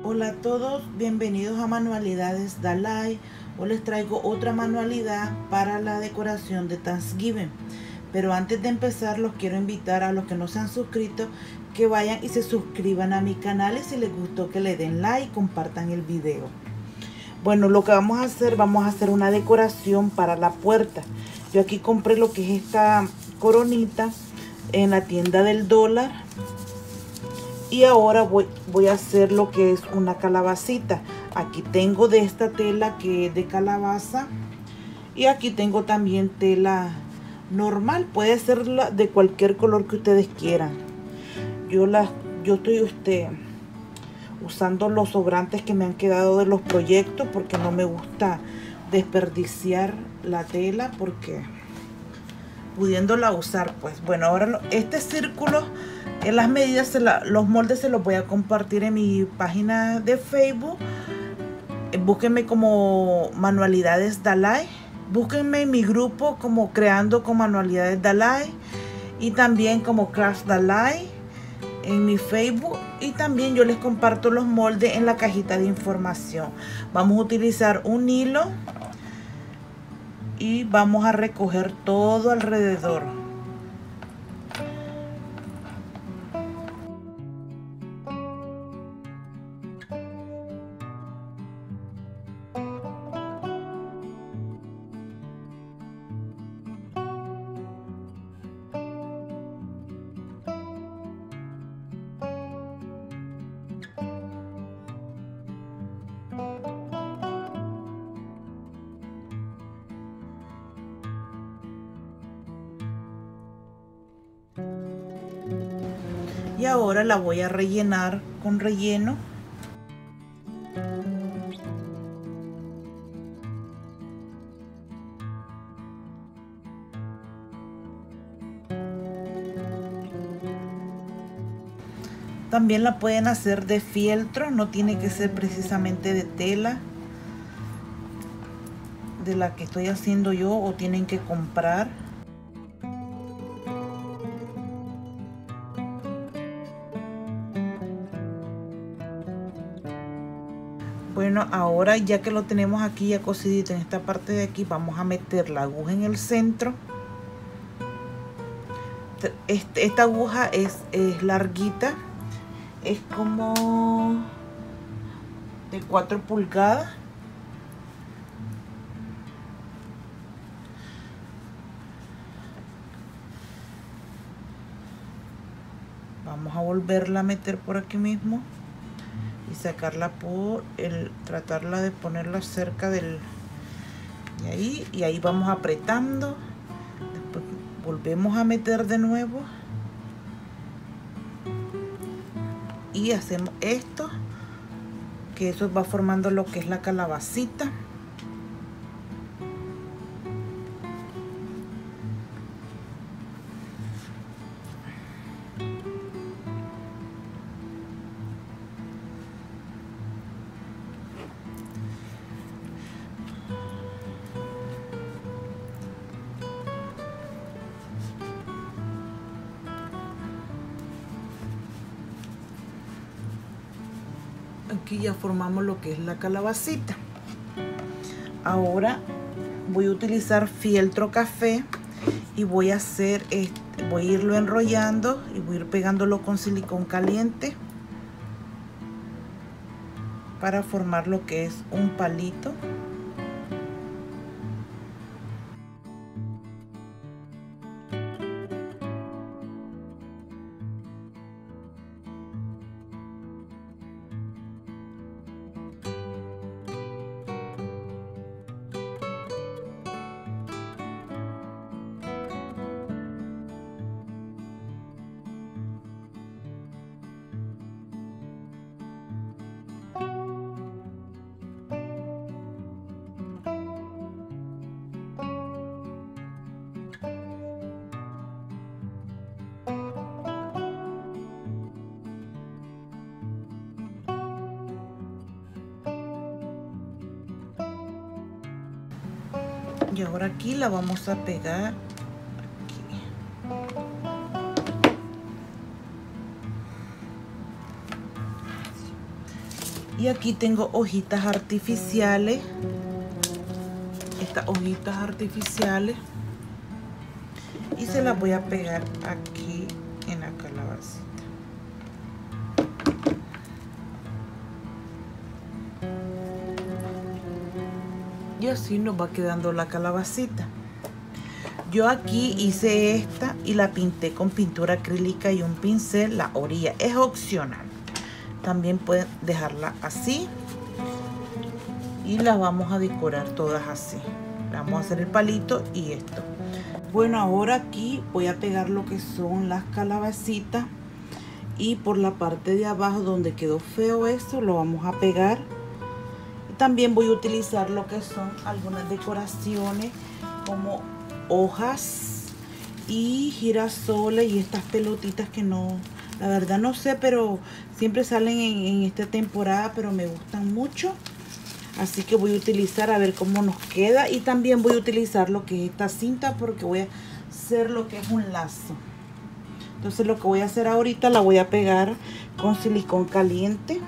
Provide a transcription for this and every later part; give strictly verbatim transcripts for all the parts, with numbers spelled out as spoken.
Hola a todos, bienvenidos a Manualidades Dalai. Hoy les traigo otra manualidad para la decoración de Thanksgiving. Pero antes de empezar, los quiero invitar a los que no se han suscrito que vayan y se suscriban a mi canal, y si les gustó que le den like y compartan el video. Bueno, lo que vamos a hacer, vamos a hacer una decoración para la puerta. Yo aquí compré lo que es esta coronita en la tienda del dólar. Y ahora voy, voy a hacer lo que es una calabacita. Aquí tengo de esta tela que es de calabaza. Y aquí tengo también tela normal. Puede ser la de cualquier color que ustedes quieran. Yo, la, yo estoy usted, usando los sobrantes que me han quedado de los proyectos, porque no me gusta desperdiciar la tela, porque pudiéndola usar, pues bueno, ahora este círculo, en las medidas, se la, los moldes se los voy a compartir en mi página de Facebook. Búsquenme como Manualidades Dalai. Búsquenme en mi grupo como Creando con Manualidades Dalai. Y también como Craft Dalai en mi Facebook. Y también yo les comparto los moldes en la cajita de información. Vamos a utilizar un hilo. Y vamos a recoger todo alrededor. Y ahora la voy a rellenar con relleno. También la pueden hacer de fieltro, no tiene que ser precisamente de tela de la que estoy haciendo yo, o tienen que comprar. Bueno, ahora ya que lo tenemos aquí ya cosidito en esta parte de aquí, vamos a meter la aguja en el centro. Este, esta aguja es, es larguita, es como de cuatro pulgadas. Vamos a volverla a meter por aquí mismo y sacarla por el, tratarla de ponerla cerca del, y ahí, y ahí vamos apretando. Después volvemos a meter de nuevo y hacemos esto, que eso va formando lo que es la calabacita. Aquí ya formamos lo que es la calabacita. Ahora voy a utilizar fieltro café y voy a hacer este, voy a irlo enrollando y voy a ir pegándolo con silicón caliente para formar lo que es un palito. Y ahora aquí la vamos a pegar aquí. Y aquí tengo hojitas artificiales. Estas hojitas artificiales. Y se las voy a pegar aquí en la calabacita. Y así nos va quedando la calabacita. Yo aquí hice esta y la pinté con pintura acrílica y un pincel, la orilla. Es opcional. También pueden dejarla así. Y las vamos a decorar todas así. Vamos a hacer el palito y esto. Bueno, ahora aquí voy a pegar lo que son las calabacitas. Y por la parte de abajo donde quedó feo esto, lo vamos a pegar. También voy a utilizar lo que son algunas decoraciones como hojas y girasoles y estas pelotitas que no, la verdad no sé, pero siempre salen en, en esta temporada, pero me gustan mucho. Así que voy a utilizar a ver cómo nos queda. Y también voy a utilizar lo que es esta cinta porque voy a hacer lo que es un lazo. Entonces lo que voy a hacer ahorita, la voy a pegar con silicón caliente.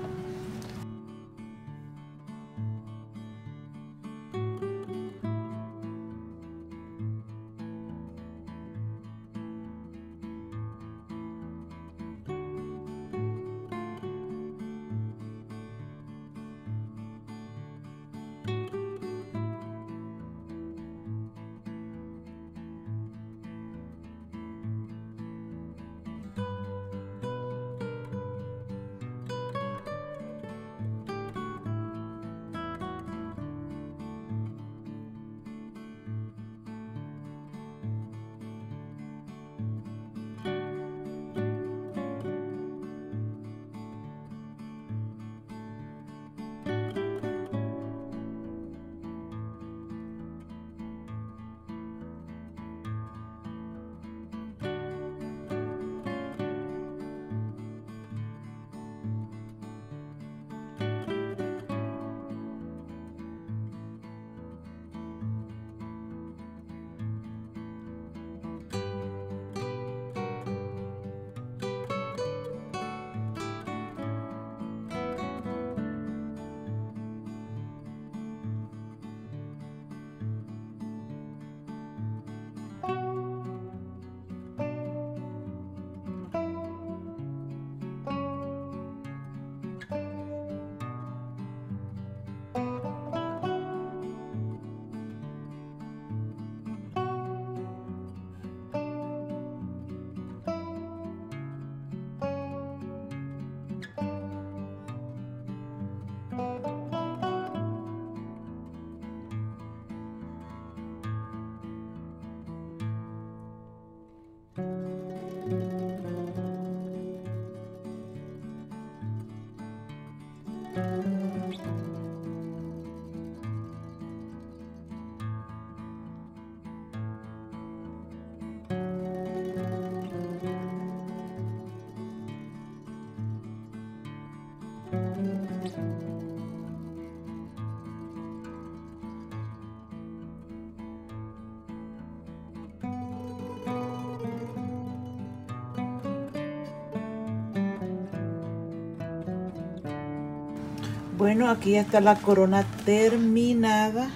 Bueno, aquí ya está la corona terminada.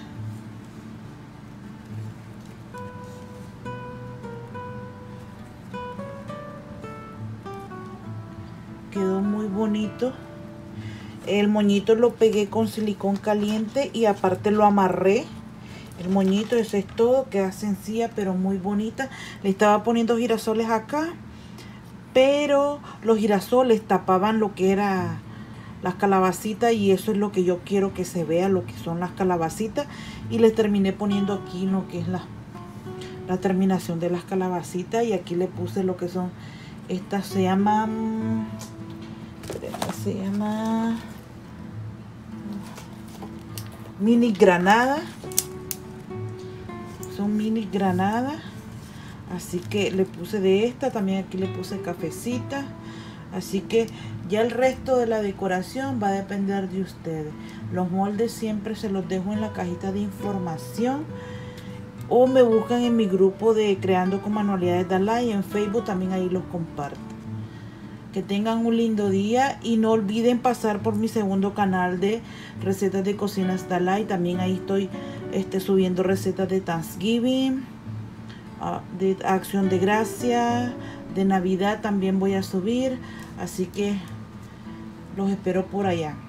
Quedó muy bonito. El moñito lo pegué con silicón caliente y aparte lo amarré. El moñito, eso es todo. Queda sencilla pero muy bonita. Le estaba poniendo girasoles acá, pero los girasoles tapaban lo que era las calabacitas y eso es lo que yo quiero que se vea, lo que son las calabacitas. Y le terminé poniendo aquí lo que es la, la terminación de las calabacitas. Y aquí le puse lo que son, estas se llaman, se llama mini granada. Son mini granadas. Así que le puse de esta, también aquí le puse cafecita. Así que ya el resto de la decoración va a depender de ustedes. Los moldes siempre se los dejo en la cajita de información. O me buscan en mi grupo de Creando con Manualidades Dalai. En Facebook también ahí los comparto. Que tengan un lindo día y no olviden pasar por mi segundo canal de recetas de cocinas Dalai. También ahí estoy este, subiendo recetas de Thanksgiving, uh, de acción de gracia, de Navidad también voy a subir. Así que los espero por allá.